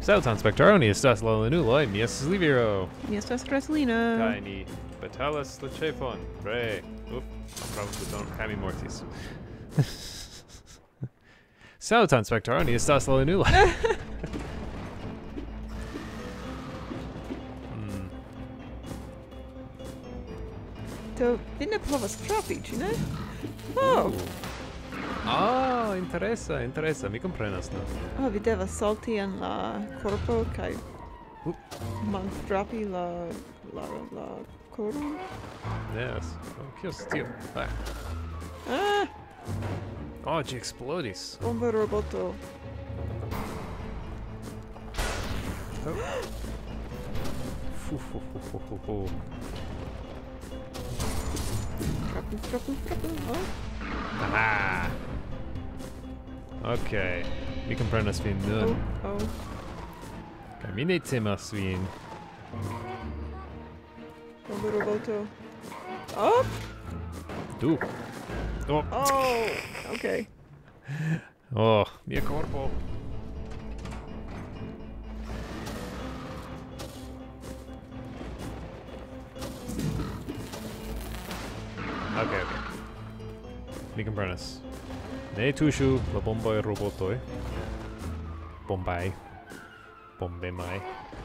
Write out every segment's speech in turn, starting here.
Saluton, spektaron, ni estas la lenuloj, mi estas Liviro. Mi estas Kreslina. Kaj ni batalas la ĉefon. Re. Kaj mi mortis. Saluton, spektaron, ni estas la lenuloj. Do vi ne povas trafi, ĉu ne? Oh! Ah, interesa, interesa, mi komprenas nun. Oh, vi devas salti en la korpo kaj malfrapi la koron. Yes. Oh, kio estas tio? Ah! Oh, ĝi eksplodis. Bomba roboto. Trapu. Oh. Aha! Okay. Mi komprenas vin nun. Oh. Kaj mi ne timas vin. Bomba roboto. Oh! Du. Oh. Oh! Okay. Oh, mia korpo. Okay. Mi komprenas. Ne tuŝu la bomboj robotoj. Bombaj. Bombemaj.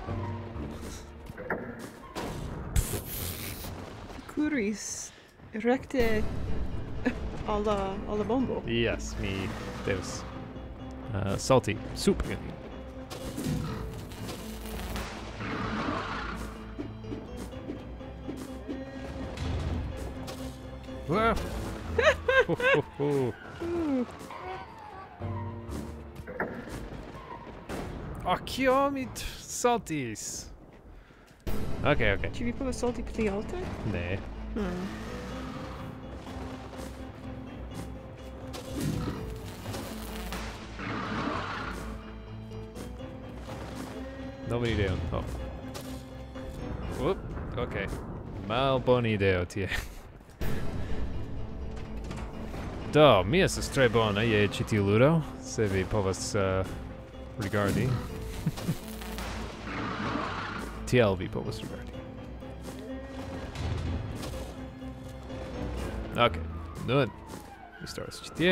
Kuris rekte alla bombo. Yes, mi devas salti super. Wow. Oh, kio mi saltis? Okay. Ĉu vi povas salti pli alte? Ne. Novan ideon. Oh. Okay. Malbona ideo tie. Do, mi estas tre bona je ĉi tiu ludo, se vi povas rigardi. Tiel vi povas rigardi. Okay, nun mi staras ĉi tie.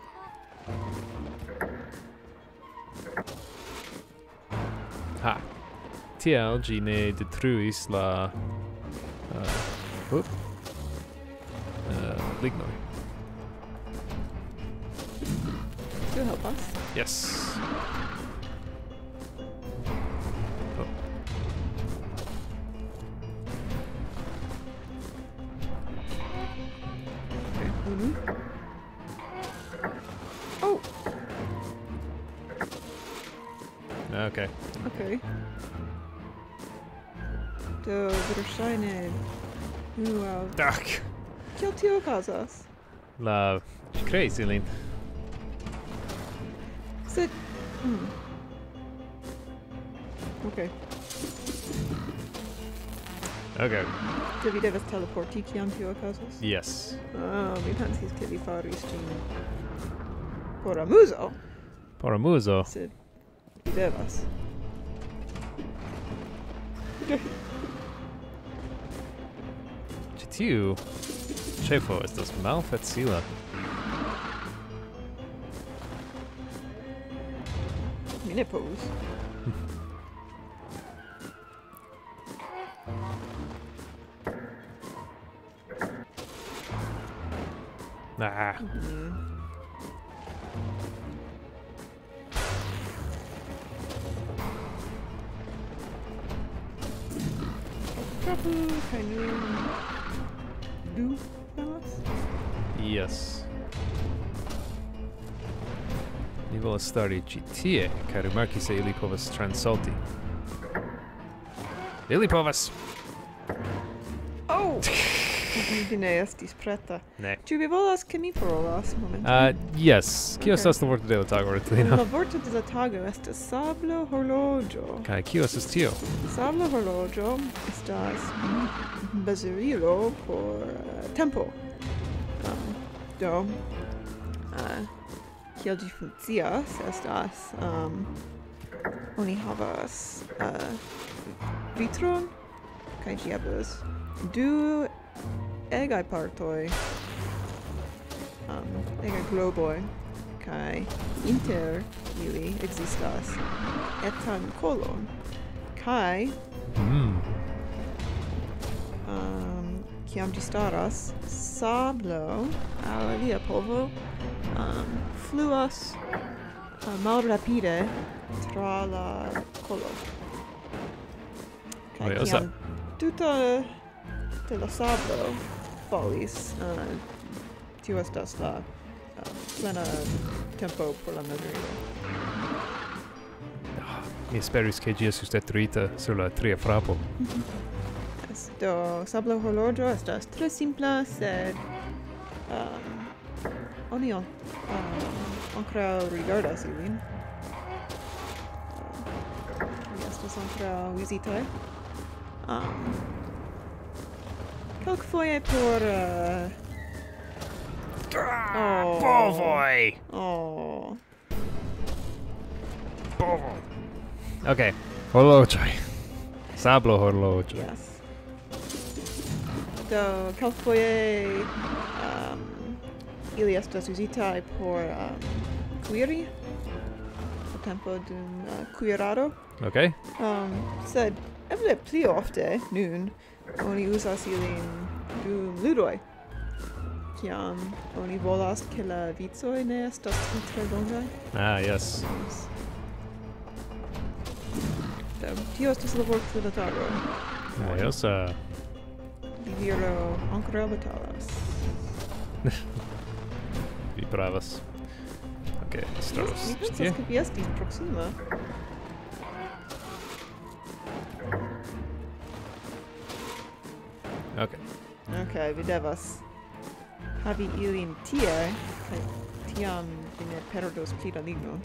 Ha! Tiel ĝi ne detruis la lignoj. Do helpas. Yes. Oh. Oh! Okay. Okay. Do verŝajne... Wow. Tak. Kiel tio okazas? La ĝi kreis ilin. Sed... Okay. Okay. Do vi devas teleporti kiam tio okazas? Yes. Oh, mi pensis ke vi faris ĝin por amuzo. Por amuzo. Sed vi devas. Ĉi tiu ĉefo estas malfacila. Mi ne povus. Ah. Trapu kaj nun... Du venas? Yes. Mi volas stari ĉi tie kaj rimarki se ili povas transalti. Ili povas! Oh! Vi ne estis preta. Ne. Ĉu vi volas ke mi parolas momente? Yes. Kio Okay. estas la vorto de la tago, Retlino? La vorto de la tago estas sabla horloĝo. Kaj kio estas tio? Sabla horloĝo estas bazerilo por tempo. Do, kiel ĝi funkcias estas Oni havas vitron kaj ĝi havas du egaj partoj, egaj globoj, kaj inter ili ekzistas etan kolon, kaj kiam ĝi staras, sablo al alia povo fluas malrapide tra la kolo. Kaj Oj, kiam tuta de la sablo falis, tio estas la plena tempo por la mezurilo. Mi esperis che ĝi estus detruita sur la tria frapo. Do sablo horloĝo estas tre simpla, sed oni ankoraŭ rigardas ilin. Ili estas ankoraŭ uzitaj. Kelkfoje por Bovoj! Oh. Bovoj! Ok, horloĝoj. Sablo horloĝo. Yes. Do kelkfoje ili estas uzitaj por kuiri, la tempo dum kuirado. Ok? Sed eble pli ofte nun oni uzas ilin dum ludoj. Kiam oni volas ke la vicoj ne estas tre longaj. Ah, yes. Do tio estas la vortludataro. Ah, yes. Li viro ankoraŭ batalas. Vi pravas. Ok, staras Mi ĉi tie. pensas ke vi estis proksima. Ok. Okay, vi devas havi ilin tie, kaj tiam vi ne perdos pli da ligno.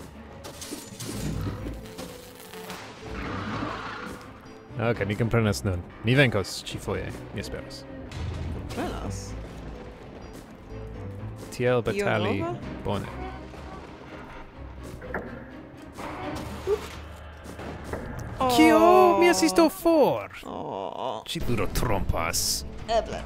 Ok, mi komprenas nun. Mi venkos ĉifoje, mi esperas. Prenas. Tiel batali nova? bone. Kio? Mi estis do for! Oh, Ĉi ludo trompas. eble.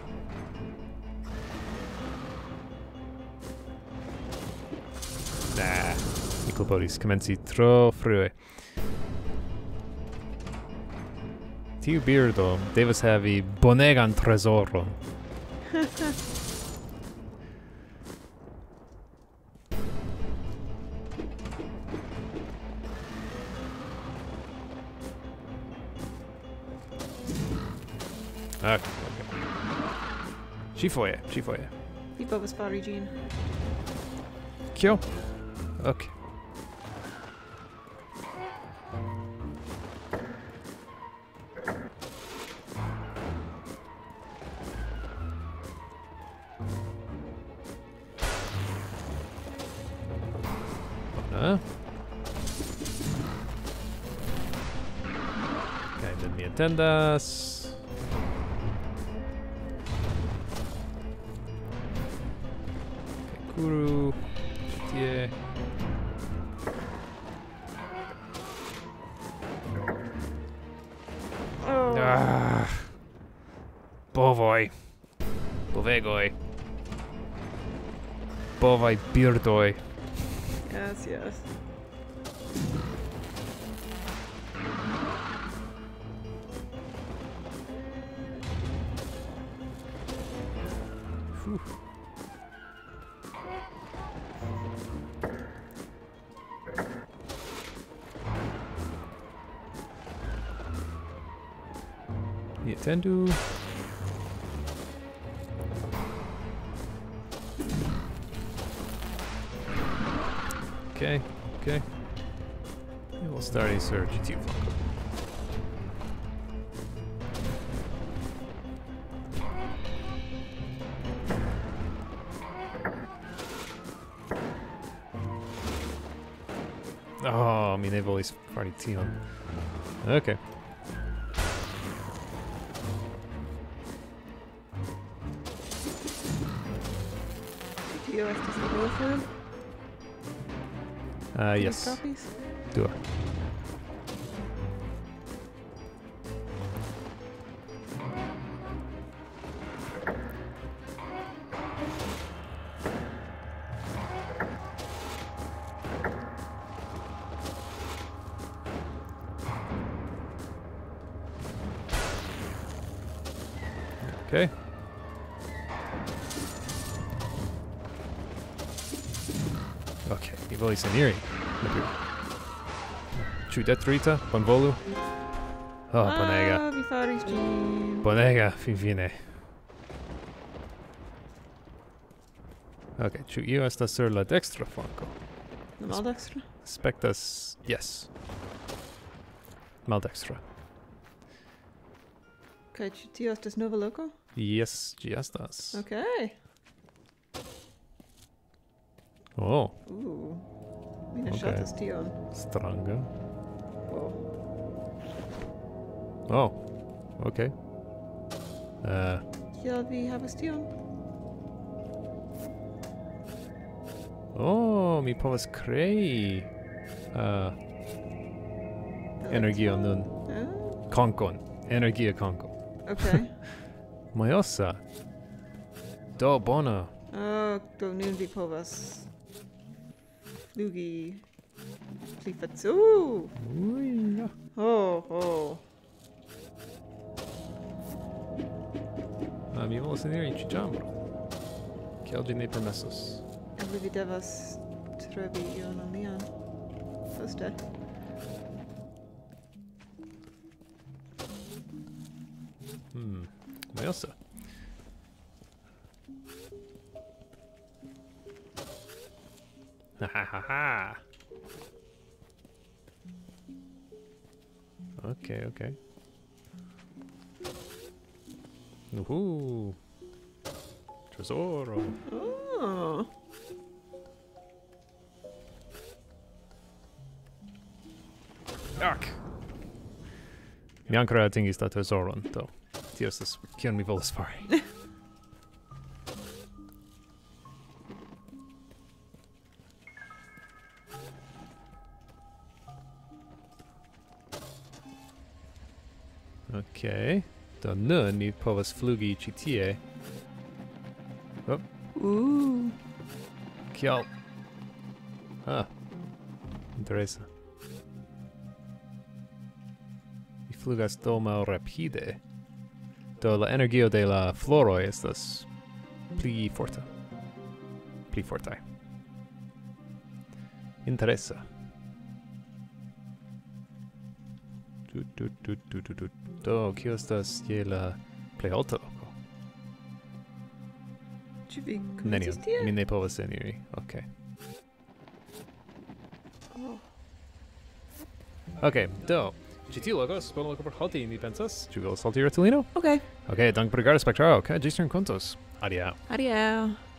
Nah, mi klopodis komenci tro frue. Tiu birdo devas havi bonegan trezoron. Ok, ok. Ĉifoje, ĉifoje. Vi povas fari ĝin. Kio? Ok. Bona. Kaj nun mi atendas. Kaj kuru. Ĉi tie. Oh. Ah. Bovoj. Bovegoj. Bovaj birdoj. Yes, yes. Fuh. Mi atendu. Okay, okay. We will start a search to Funko. Oh, mi ne volis fari tion. Okay. Tio estas la dua fojo? Yes. Trafis? Dua. Okay. Okay, mi volis eniri. Ĉu detruita? Bonvolu? Oh, bonega. Ah, vi faris ĝin. Bonega, finfine. Ok, ĉu io estas sur la dekstra flanko? La maldekstra? Aspektas... Yes. Maldekstra. Kaj ĉu tio estas nova loko? Yes, ĝi estas. Okej. Oh, Mi ne Okay. ŝatas tion. stranga. Oh. Oh, ok. Kiel vi havas tion? Oh, mi povas krei energio nun. Ah, Konkon. Energia konkon. okej. Mojosa. Do bona. Do nun vi povas flugi pli facile. Ui, ja. Oh. Mi volas eniri ĉi ĉambro. Kiel ĝi ne permesos? Eble vi devas trovi ion alian. Poste. Mojosa. Ha. Okay. Tesoro. Oh. Ak. Mi ankoraŭ atingis la tesoron, do tio estas kion mi volas fari. Okay. Do nun mi povas flugi ĉi tie. Kiel? Interesa. Mi flugas do malrapide. Do la energio de la floroj estas pli forta. Pli fortaj. Interesa. Do, kio estas je la plej alta loko? Ĉu vi Nenion. komencis tie? Mi ne povas eniri. Ok. Oh. Ok, do. Ĉi tiu loko estas bona loko por halti, mi pensas. Ĉu vi volas halti, Retulino? Okay. Ok, dank por rigardo, Spektraro. Ok, ĝis renkontos. Adiaŭ. Adiaŭ.